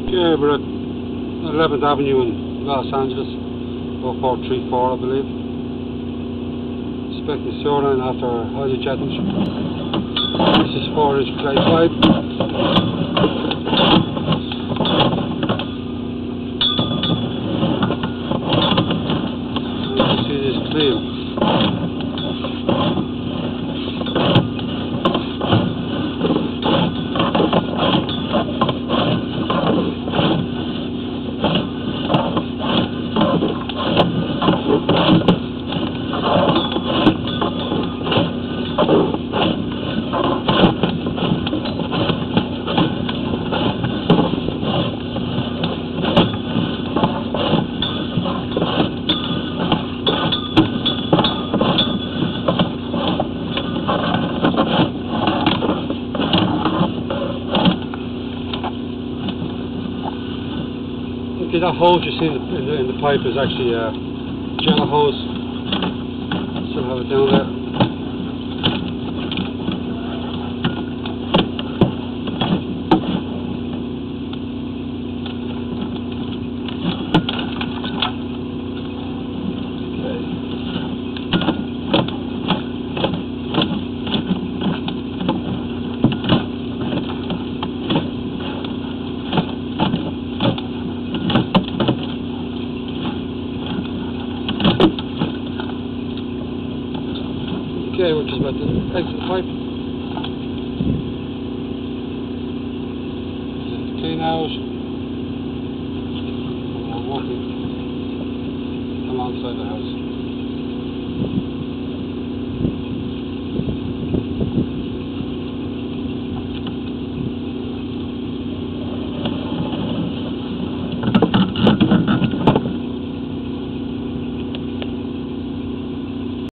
Okay, we're at 11th Avenue in Los Angeles, 0434 I believe. Inspecting sewer line after highly jetting. This is 4-inch clay pipe. You can see this clean. Okay, that hose you see in the pipe is actually a jello hose. Still have it down there. Okay, which is about the exit pipe. Clean out. We're walking alongside the house.